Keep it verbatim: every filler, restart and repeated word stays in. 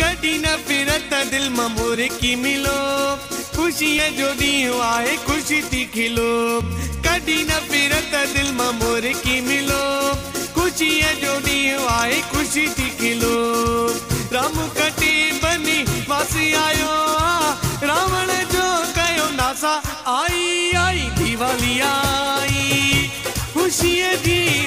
कॾहिं न फिरत दिल मां मोर की मिलो खुशीअ जो ॾींहुं आहे ख़ुशी थी खिलो कॾहिं न फिरत दिल मां मोर की मिलो खुशीअ जो ॾींहुं आहे ख़ुशी थी खिलो राम कटे बनी वासी आयो रावण जो कयो नासा आई आई दिवाली आई खुशीअ जी